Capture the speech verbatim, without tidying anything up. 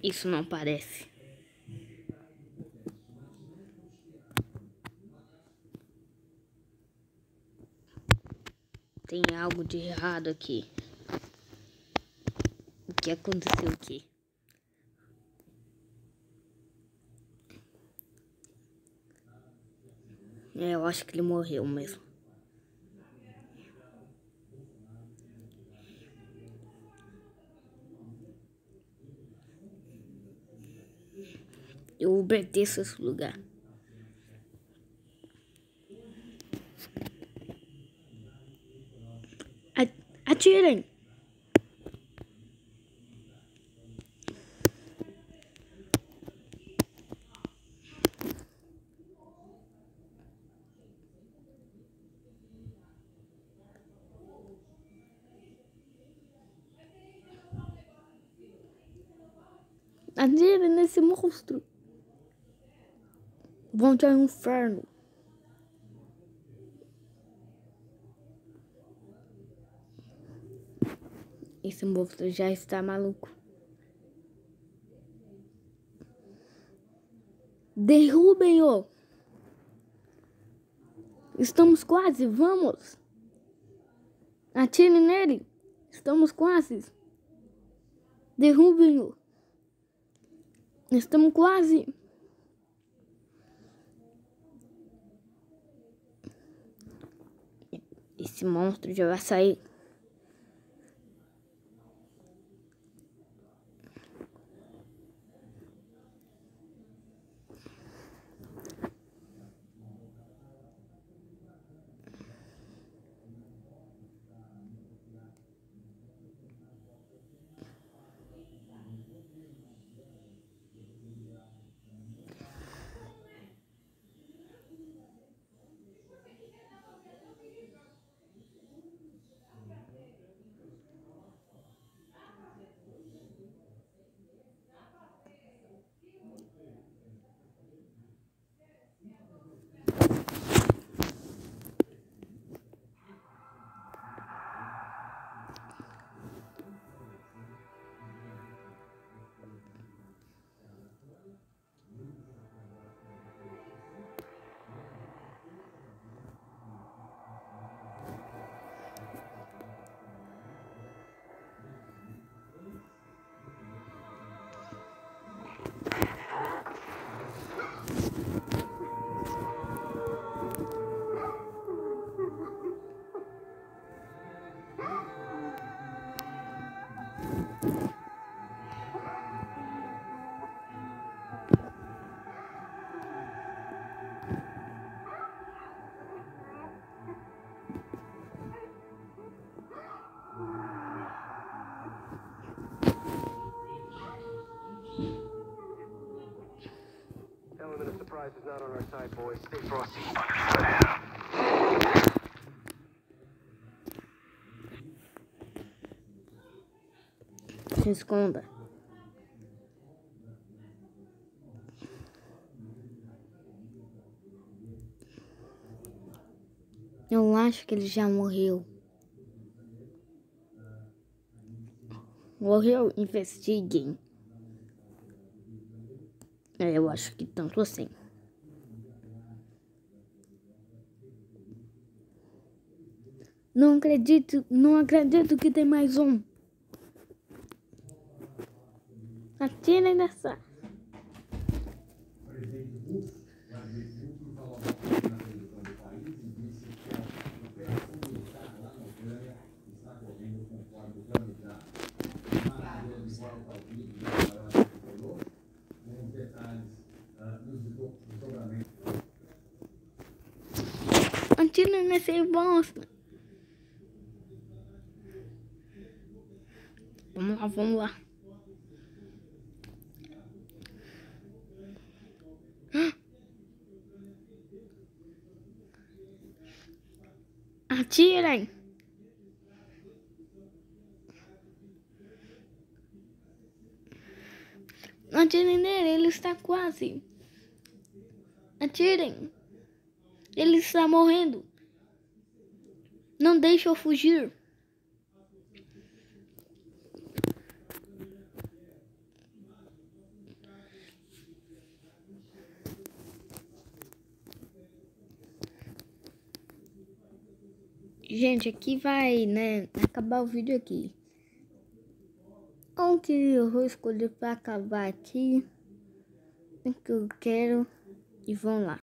Isso não parece. Tem algo de errado aqui. O que aconteceu aqui? É, eu acho que ele morreu mesmo. Eu pertenço a esse lugar. Atirem! Atirem nesse monstro! Vão ao inferno! Esse monstro já está maluco. Derrubem-o! Estamos quase, vamos! Atirem nele! Estamos quase! Derrubem-o! Estamos quase! Esse monstro já vai sair. Element of surprise is not on our side, boys. Stay frosty. Se esconda. Eu acho que ele já morreu. Morreu? Investiguem. É, eu acho que tanto assim. Não acredito, não acredito que tem mais um. Atirem nessa. Atirem nesse bosta. Vamos lá, vamos lá. Atirem. Atirem nele, ele está quase. Atirem. Ele está morrendo. Não deixe eu fugir. Gente, aqui vai, né, acabar o vídeo aqui. O que eu vou escolher para acabar aqui? O que eu quero. E vão lá.